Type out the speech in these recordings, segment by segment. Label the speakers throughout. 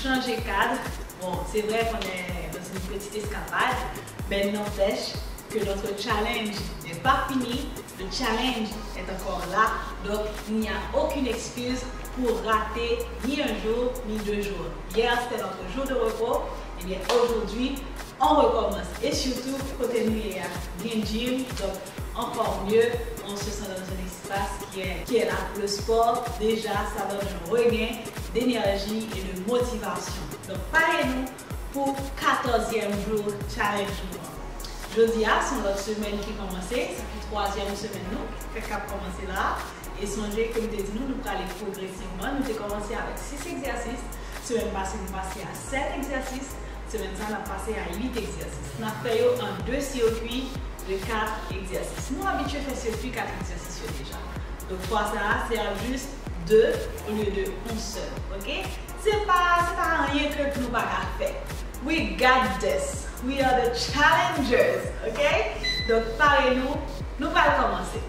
Speaker 1: changer cadre. Bon, c'est vrai qu'on est dans une petite escapade, mais n'empêche que notre challenge n'est pas fini. Le challenge est encore là, donc il n'y a aucune excuse pour rater ni un jour ni 2 jours. Hier, c'était notre jour de repos, et bien aujourd'hui, on recommence. Et surtout, côté nous, il y a bien gym, donc encore mieux, on se sent dans un espace qui est là pour le sport. Déjà, ça donne un regain d'énergie et de motivation. Donc, parlez-nous pour 14e jour challenge. Jeudi, c'est notre semaine qui commence, ça fait 3e semaine nous, qui a commencé là. Et songez, comme je dis, nous allons aller progressivement. Nous avons commencé avec 6 exercices. Semaine passée, nous passons à 7 exercices. Semaine ça, nous avons passé à 8 exercices. Nous avons fait en 2 circuits de 4 exercices. Nous sommes habitués à faire circuit 4 exercices déjà. Donc, pour ça, c'est juste 2 au lieu de 1 seul. Ok? C'est pas rien que nous n'avons pas faire. We got this. We are the challengers. Ok? Donc, parlez-nous. Nous allons commencer.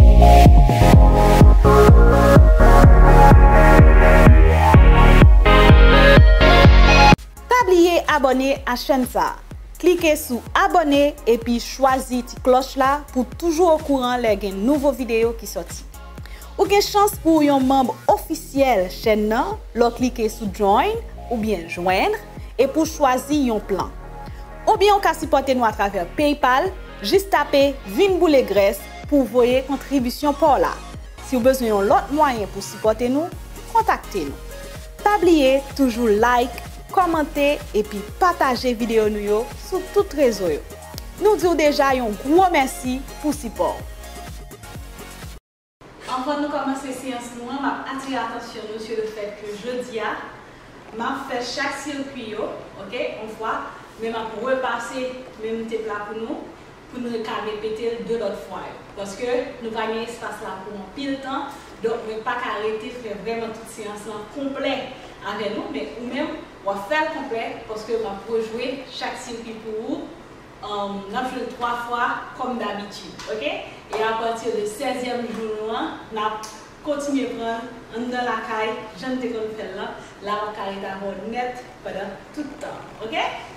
Speaker 2: Tablier abonné à chaîne ça. Cliquez sur abonner et puis choisissez la cloche là pour toujours au courant les nouveaux vidéos qui sortent. Ou avez chance pour un membre officiel chaîne nan, cliquez sur join ou bien joindre et pour choisir un plan. Ou bien on peut supporter nous à travers PayPal, juste taper Vin Boule Graisse pour voyer contribution pour là. Si vous avez besoin d'autres moyens pour supporter nous, contactez-nous. Tablier toujours like, commenter et puis partager vidéo nous sur tous les réseaux. Nous disons déjà un gros merci pour support.
Speaker 1: Avant de commencer cette séance, je m'attire attention sur le fait que jeudi, je fais chaque circuit, ok, une fois, mais je repasser même tes plats pour nous répéter 2 autres fois. Parce que nous avons un espace là pour un pile temps, donc je ne vais pas arrêter de faire vraiment toute séance complète avec nous, mais ou même on va faire complet parce que on peut jouer chaque circuit pour vous. On a joué 3 fois comme d'habitude, ok? Et à partir du 16e jour, on a continué à prendre dans la caille, je ne sais pas faire là, la caille est net pendant tout le temps, ok?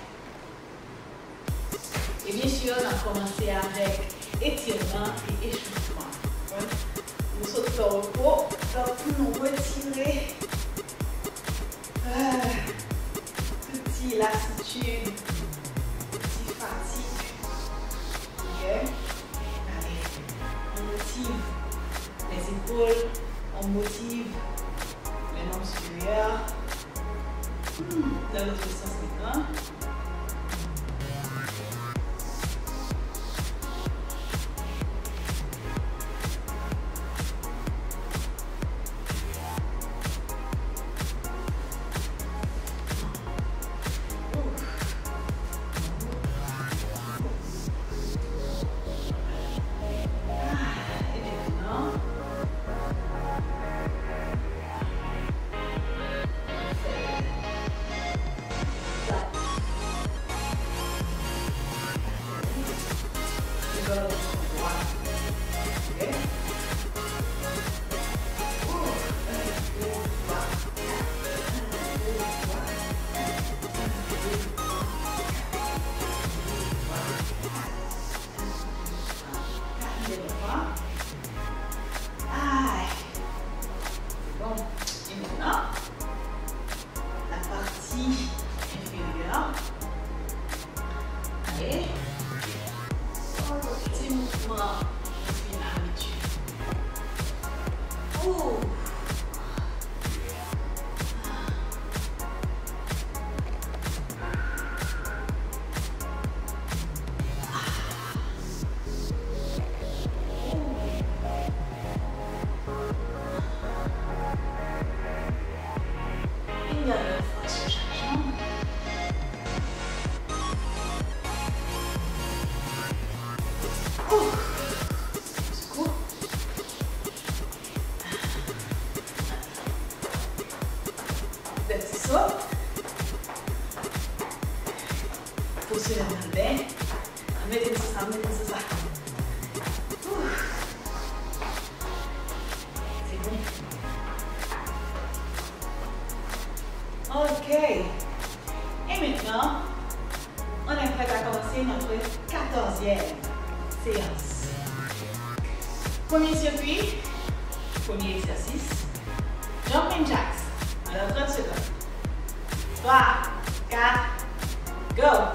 Speaker 1: Et bien sûr, on a commencé avec étirement et échauffement. Nous sautons au repos, donc pour nous retirer petit lassitude, petit fatigue. Ok? Allez, on motive les épaules, on motive les membres supérieurs. Dans l'autre sens maintenant. Ok. OK. Et maintenant, on est prêt à commencer notre 14e séance. Premier circuit, premier exercice, jumping jacks. Alors 30 secondes. 3, 4, go!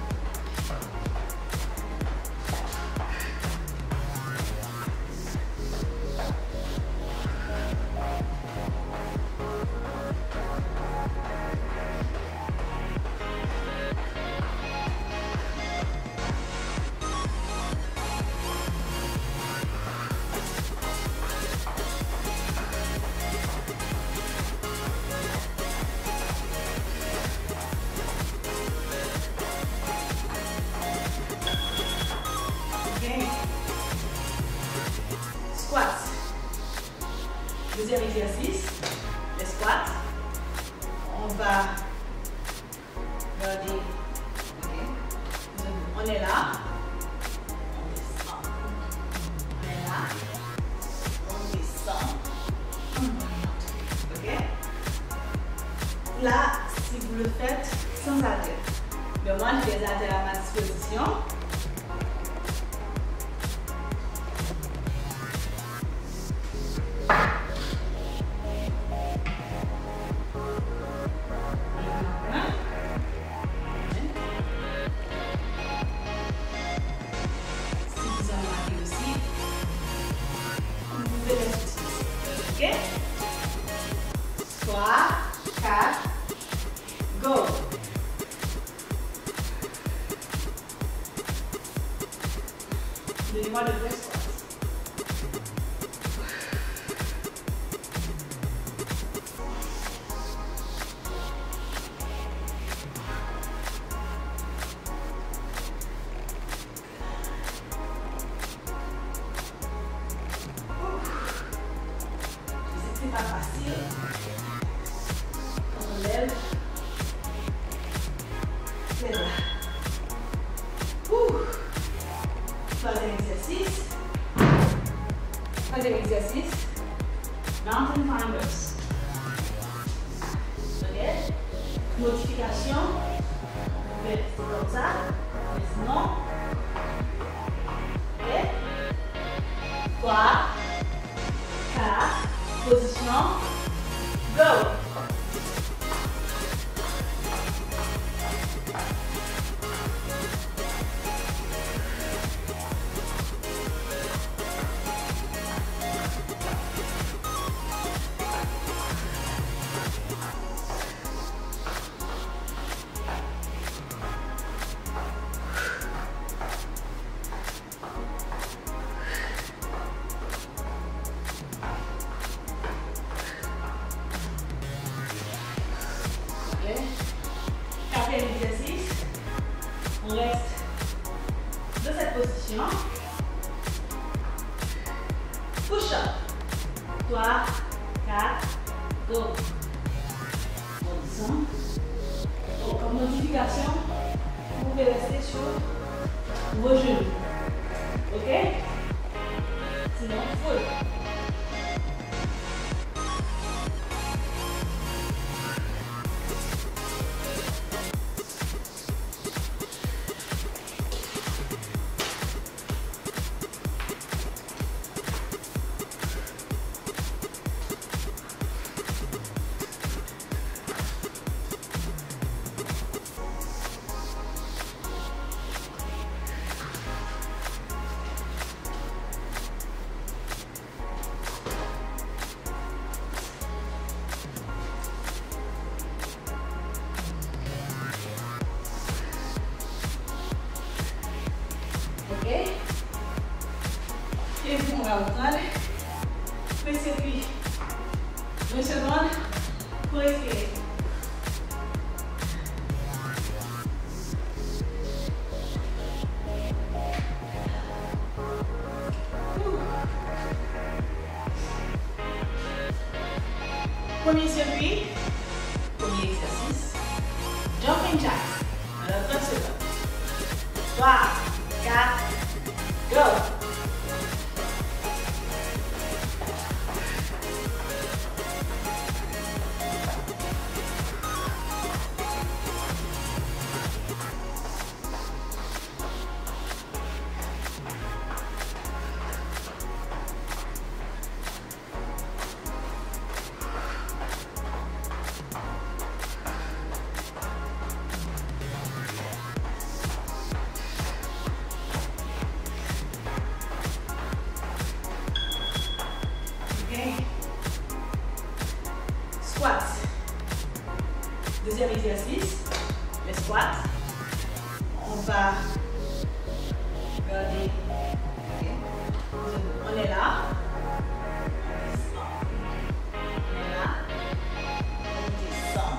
Speaker 1: Squats. Deuxième exercice, les squats. On va regarder. Okay. On est là. On descend. On est là. On descend. On monte. Ok? Là, si vous le faites sans haltères. Mais moi, j'ai les haltères à ma disposition. OK? 3, 4, go! Donnez-moi le vrai squat. C'est pas facile. On lève. C'est là. Troisième exercice. Troisième exercice. Mountain climbers. Ok. Modification. On fait comme ça. Sinon. Ok. 3, 4. Position, go! Quatrième exercice, on reste dans cette position. Push up. 3, 4, go. On descend. Donc, en modification, vous pouvez rester sur vos genoux. OK? Sinon, full. OK? Et puis on va reprendre. Petit circuit. 2 secondes pour respirer. Premier circuit, premier exercice. Jumping jacks. Alors 30 secondes. 3, 4, go! Deuxième exercice, les squats. On va regarder. Okay. On est là. On est là. On descend.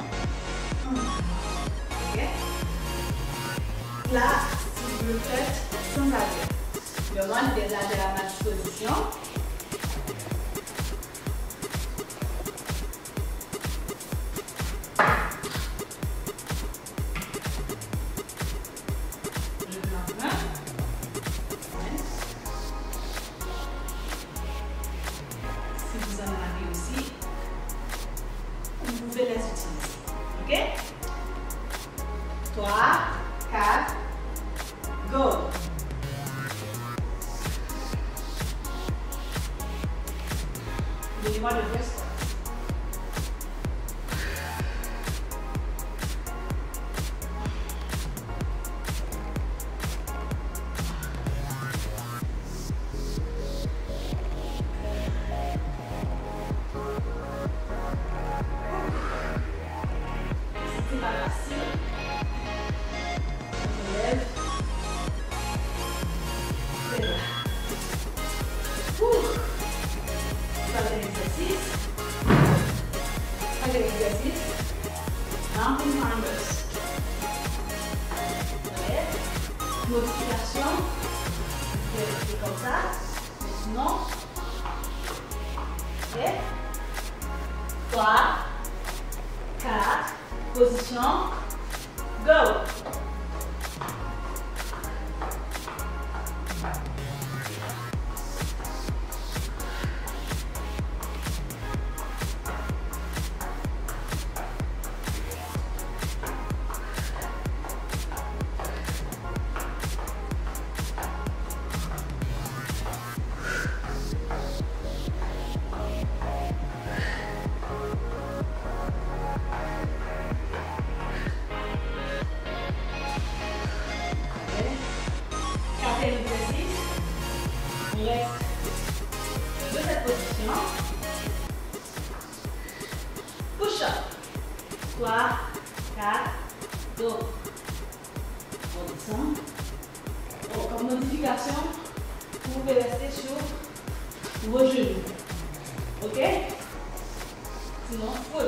Speaker 1: Ok. Là, si vous le faites sans arrêt, je demande des haltères à ma disposition. Vous pouvez les utiliser. Ok? 3, 4, go! Donnez-moi le vrai squat. C'est pas facile. On se lève. C'est là. Troisième exercice. Troisième exercice. Mountain climbers. On lève. Modification. Vous pouvez rester comme ça. Maintenant. Ok. 3, 4. Position, go! Quatrième exercice, on reste de cette position. Push up. 3, 4, go. On descend. Comme modification, vous pouvez rester sur vos genoux. Ok? Sinon, full.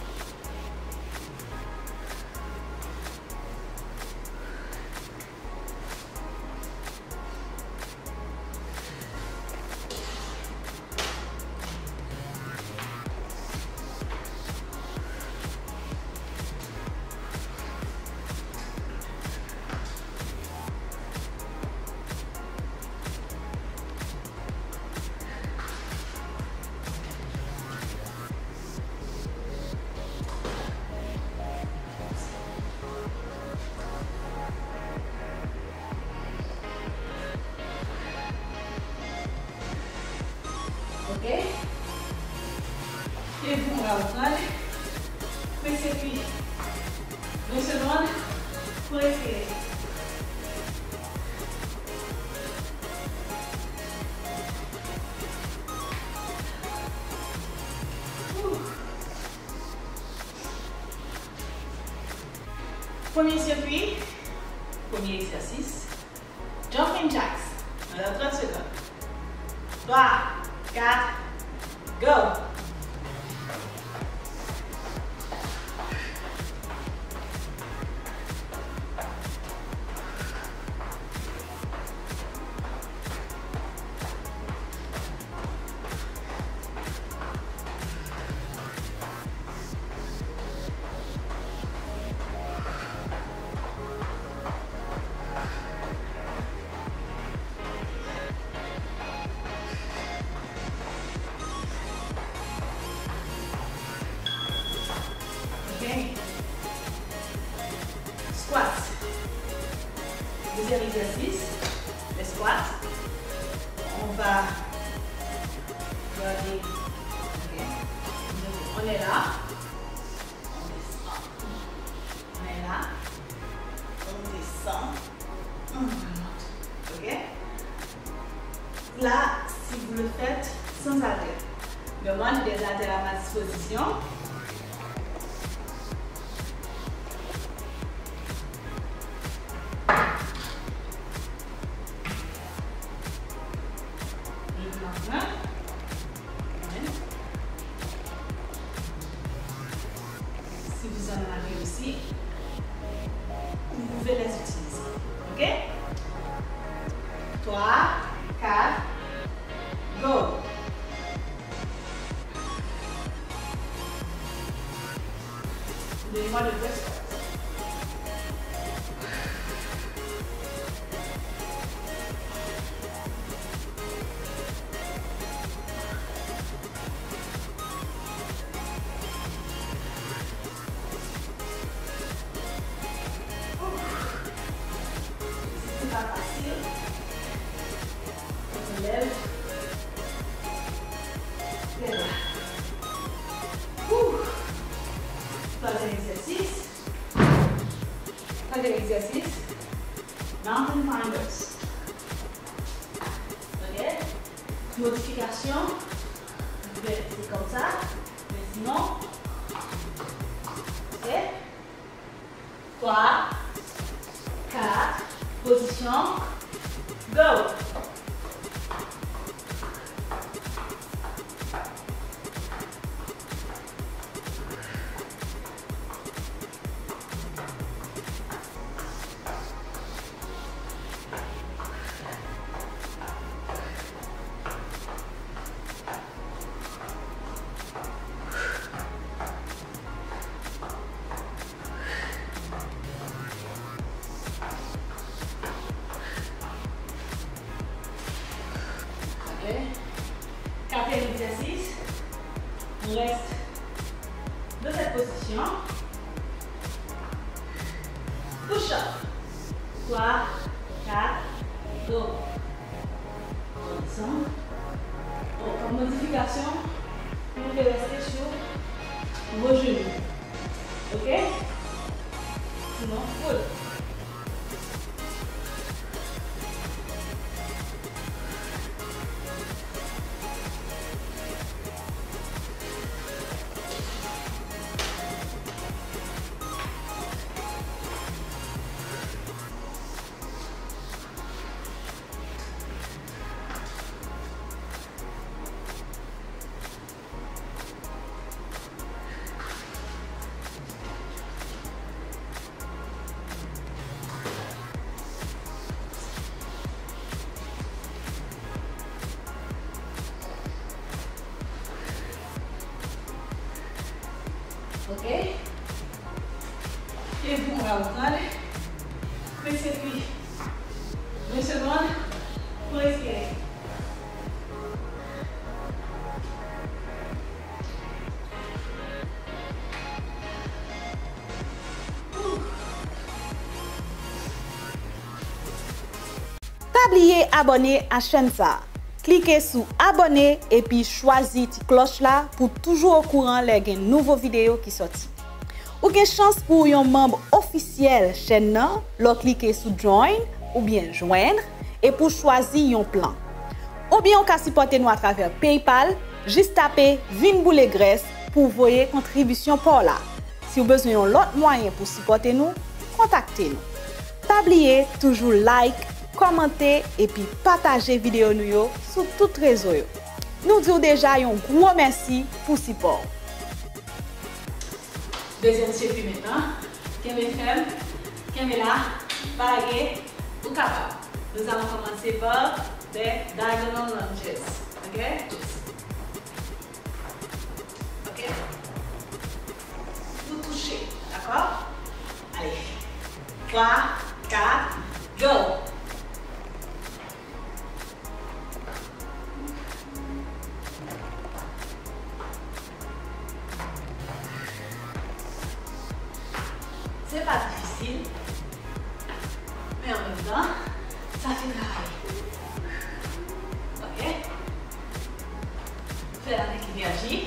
Speaker 1: Ok? Et vous, on va reprendre. Pressez puis 2 secondes pour respirer. Premier circuit, premier exercice. Jumping jacks. On a 30 secondes. 3, 4, go! Squats. Deuxième exercice, les squats. On va regarder. Okay. On est là. On descend. On est là. On descend. On remonte. Ok? Là, si vous le faites sans haltères, demande des haltères à ma disposition. positions dans la vie aussi. Vous pouvez les utiliser. OK? 3, 4, go! Donnez-moi le breast squat. C'est pas facile. On se lève. Et là. Troisième exercice. Troisième exercice. Mountain climbers. OK? Modification. Vous pouvez rester comme ça. Mais sinon. OK? 3, 4, position. Go! Quatrième exercice, on reste dans cette position. Push up. 3, 4, go. On descend. Comme modification, vous pouvez rester sur vos genoux. OK? Sinon, full. OK? Et vous, on va reprendre. Pressez puis 20 secondes pour respirer.
Speaker 2: Tablier abonné à chaîne ça. Cliquez sur abonner et puis choisissez la cloche là pour toujours au courant les nouveaux vidéos qui sortent. Ou avez chance pour un membre officiel chaîne nan, lo cliquez sur join ou bien joindre et pour choisir un plan. Ou bien on peut supporter nous à travers PayPal, juste taper Vin Boule Graisse pour voyer contribution par là. Si vous avez besoin d'autres moyens pour supporter nous, contactez-nous. Tablier toujours like, commenter et puis partager vidéo nous sur toutes les réseaux. Nous disons déjà un gros merci pour le support.
Speaker 1: Deuxième circuit maintenant. Kembe ferme, kembe là, baguette ou capable. Nous allons commencer par des diagonal lunges. OK? OK? Vous touchez. D'accord? Allez. 3, 4, go! C'est pas difficile, mais en même temps, ça fait travailler. OK? Faire avec l'énergie.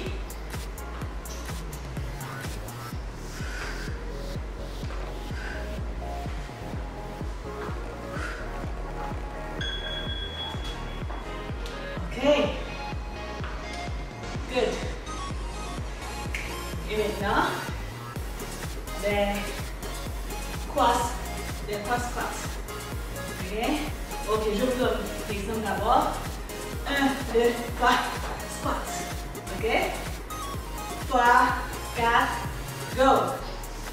Speaker 1: OK. Good. Et maintenant, des cross squats. OK? OK, je vous donne l'exemple d'abord. 1, 2, 3, squats. OK? 3, 4, go.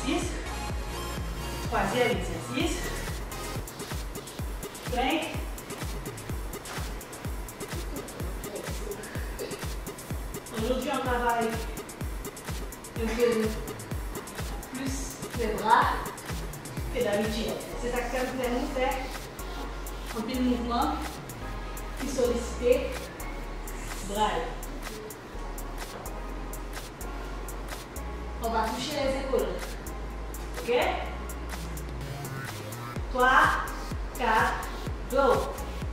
Speaker 1: exercice. Troisième exercice. Plank. Aujourd'hui, on travaille un peu plus les bras que d'habitude. C'est ça que nous faire un peu de mouvement qui sollicite bras. On va toucher les épaules. Ok? 3, 4, go!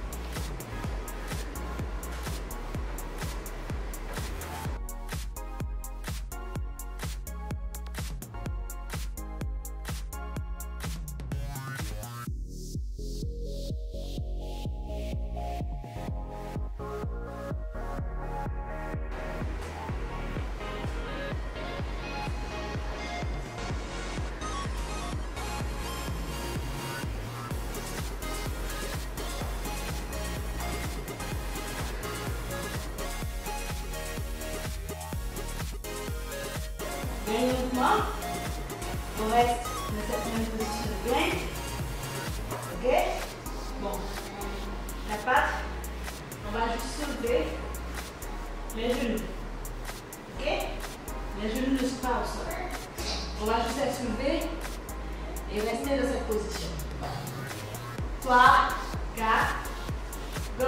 Speaker 1: Dernier mouvement, on reste dans cette même position de plank. Ok? Bon, la patte, on va juste soulever les genoux. Ok? Les genoux ne sont pas au sol. On va juste les soulever et rester dans cette position. 3, 4, go!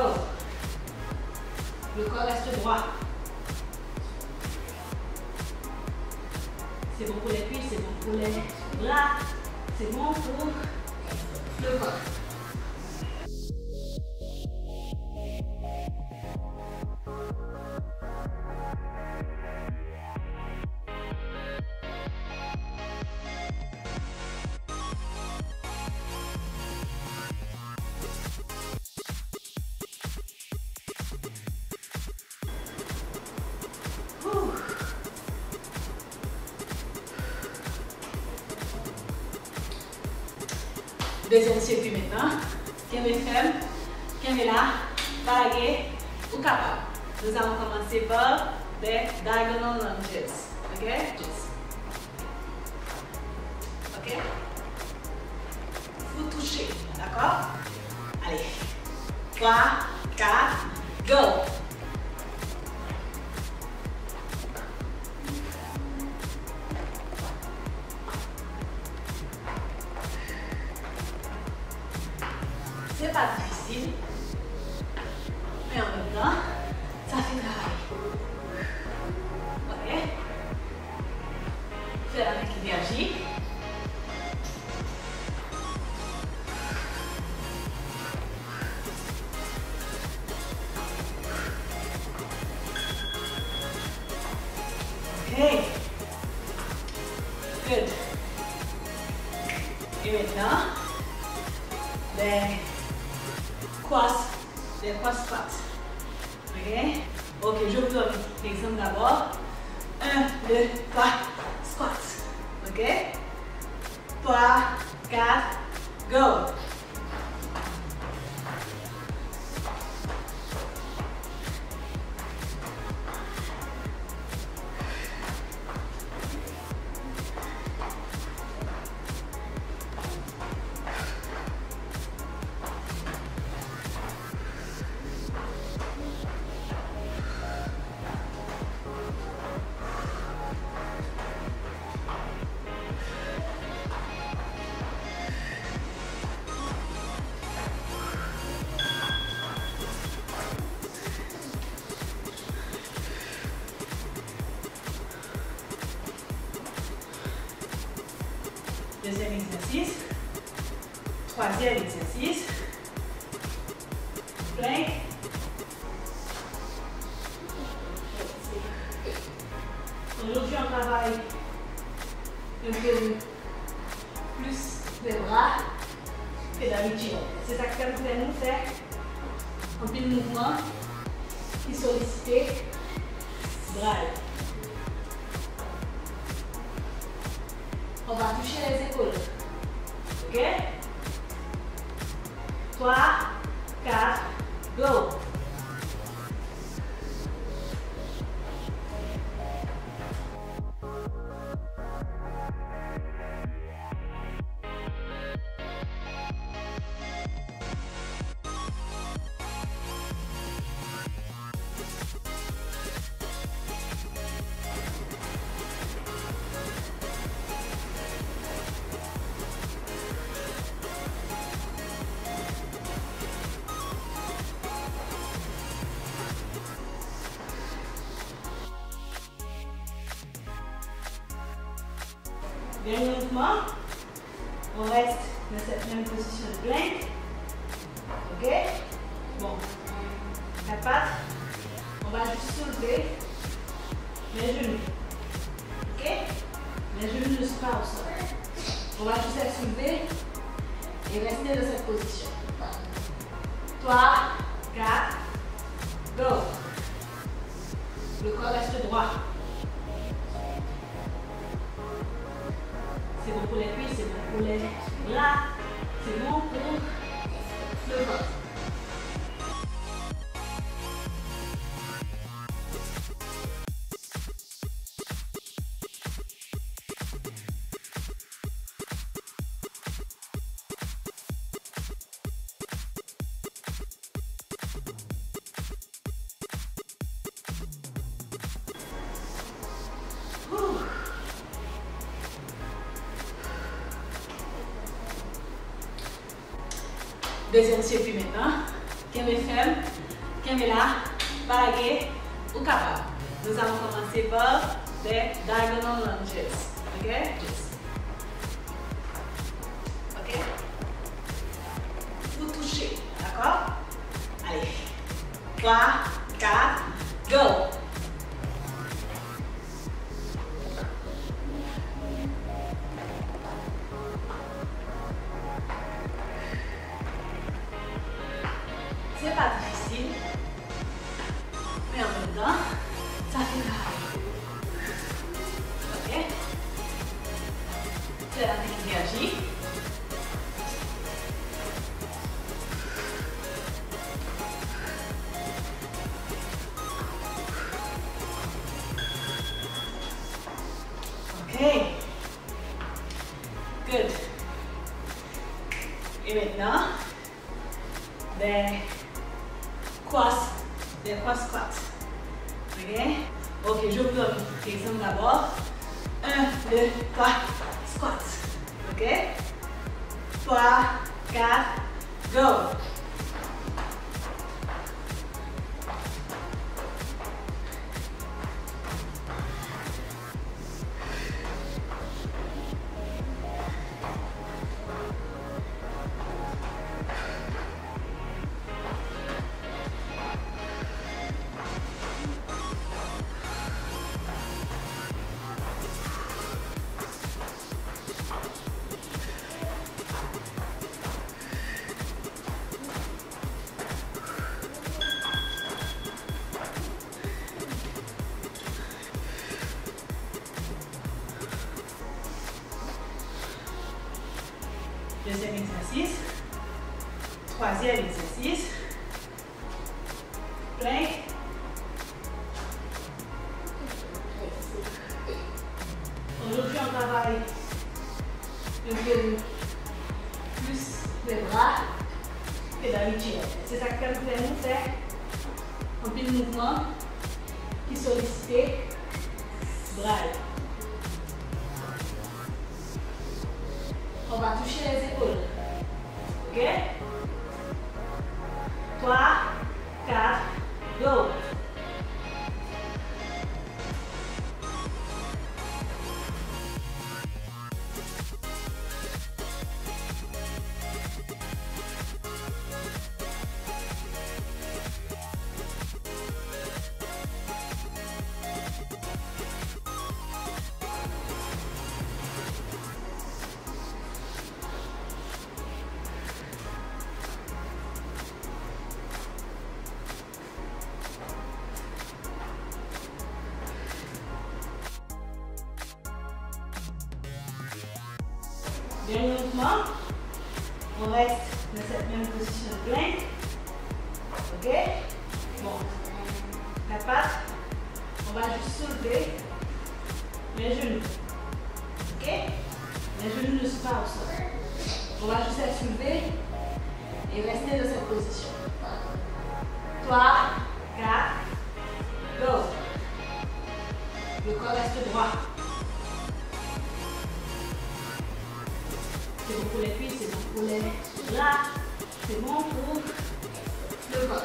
Speaker 1: Le corps reste droit. C'est bon pour les cuisses, c'est bon pour les bras, c'est bon pour le corps. Deuxième circuit maintenant. Qu'elle est ferme, qu'elle est là, baguette ou capable. Nous allons commencer par des diagonal lunges. Ok? Ok? Vous touchez, d'accord? Allez. 3, 4, go! C'est pas difficile, mais en même temps, ça fait travail. Ok? Faire avec l'énergie. Ok. Good. Et maintenant, les cross squats. Ok, je vous donne l'exemple d'abord. 1, 2, 3, squats. Ok? 3, 4, go! Deuxième exercice. Troisième exercice. Plank. Aujourd'hui, on travaille un peu plus les bras que d'habitude. C'est ça que nous faire un peu de mouvement qui sollicite bras. On va toucher les épaules. Ok? 3, 4, go! Dernier mouvement. On reste dans cette même position de plank. Ok? Bon. La patte. On va juste soulever les genoux. Ok? Les genoux ne sont pas au sol. On va juste les soulever et rester dans cette position. 3, 4, go. Le corps reste droit. C'est bon pour les cuisses, c'est bon pour les bras, c'est bon pour le ventre. Deuxième circuit maintenant. Qu'est-ce que ferme, qu'est-ce là, balaguer ou capable. Nous allons commencer par des diagonal lunges. Ok? Ok? Vous touchez. D'accord? Allez. 3, 4, go! C'est pas difficile, mais en même temps, ça fait mal. Ok? C'est la énergie. Ok. Good. Et maintenant, des cross squats. Ok? Ok, je vous donne l'exemple d'abord. 1, 2, 3, squat. Ok? 3, 4, go! Deuxième exercice. Troisième exercice. Plank. Aujourd'hui, on travaille le genou plus les bras que d'habitude. C'est ça que nous faire un petit mouvement qui sollicite bras. On va toucher les épaules. Ok? 3, 4, go! Dernier mouvement, on reste dans cette même position de plank. Ok? Bon, la patte, on va juste soulever les genoux. Ok? Les genoux ne sont pas au sol. On va juste les soulever et rester dans cette position. 3, 4, go! Le corps reste droit. C'est bon pour les cuisses, c'est bon pour les bras, c'est bon pour le corps.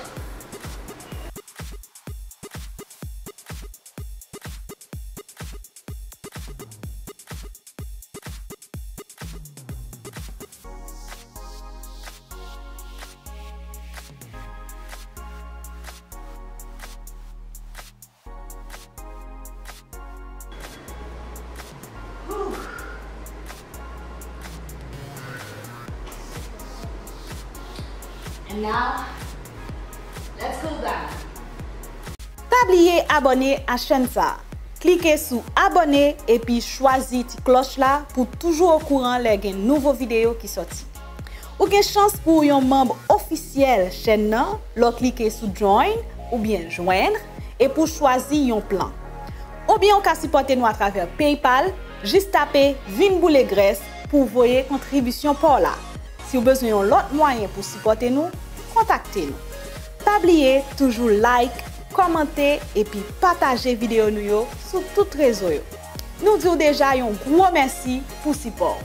Speaker 1: And now, let's go down.
Speaker 2: Tablier abonné à chaîne ça. Cliquez sur abonner et puis choisissez la cloche là pour toujours au courant les nouveaux vidéos qui sortent. Ou avez chance pour un membre officiel chaîne nan, lo cliquez sur join ou bien joindre et pour choisir un plan. Ou bien on peut supporter nous à travers PayPal, juste taper Vin Boule Graisse pour voyer contribution par là. Si vous avez besoin d'autres moyens pour supporter nous, contactez-nous. Tablier toujours like, commenter et puis partager vidéo nous sur toutes les réseaux. Nous disons déjà un gros merci pour le support.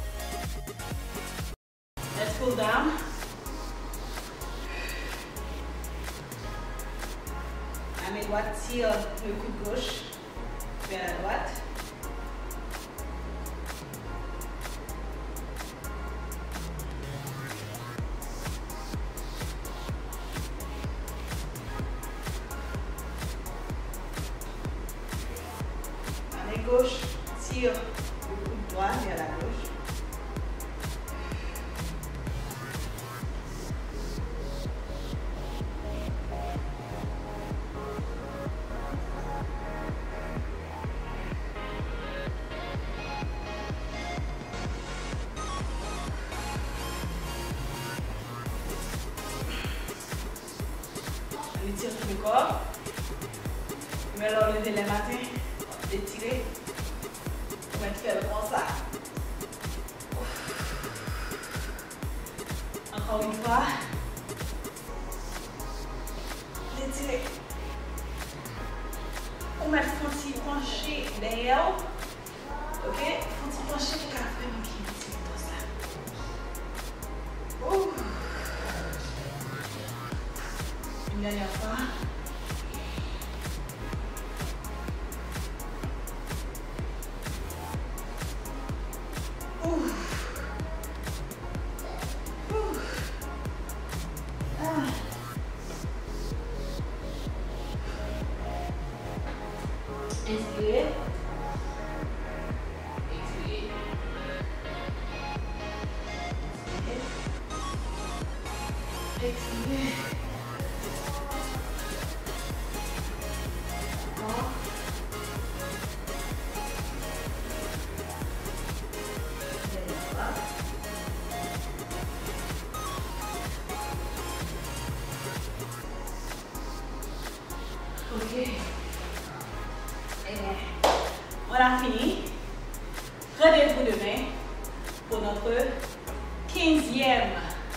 Speaker 1: Let's cool down. La main droite tire le coude gauche vers la droite. La main gauche tire le coude droit vers la gauche. On étire tout le corps. Mais alors, lever les matins, étirer. On va faire comme ça. Encore une fois. Étirer. On va faire un petit pencher derrière. Ok? Un petit pencher qui va faire un petit comme ça. Une dernière fois. Inspirez. Expirez. Expirez. Ok. On a fini. Rendez-vous demain pour notre 15e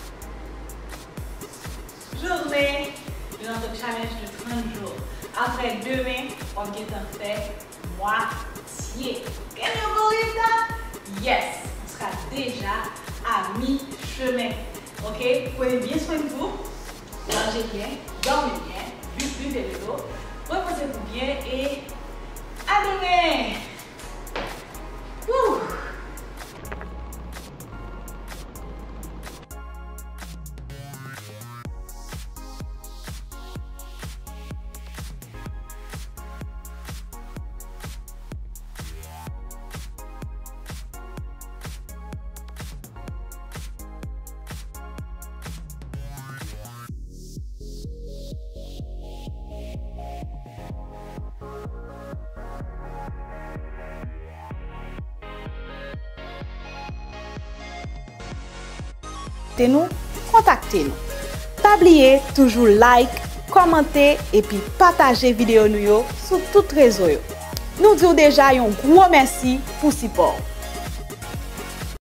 Speaker 1: journée de notre challenge de 30 jours. Après demain, on va faire moitié. Can you believe that? Yes, on sera déjà à mi-chemin. Ok? Prenez bien soin de vous. Mangez bien, dormez bien, buvez de l'eau, reposez-vous bien et à demain! Woo!
Speaker 2: Nous, contactez-nous. Tablier toujours like, commenter et puis partager vidéo nous sur toutes les réseaux. Nous disons déjà un gros merci pour le support.